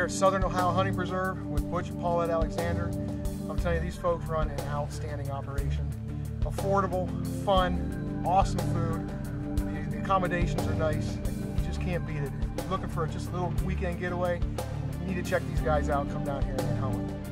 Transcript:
here at Southern Ohio Hunting Preserve with Butch and Paulette Alexander. I'm telling you, these folks run an outstanding operation. Affordable, fun, awesome food. The accommodations are nice. You just can't beat it. If you're looking for just a little weekend getaway, you need to check these guys out. Come down here and hunt.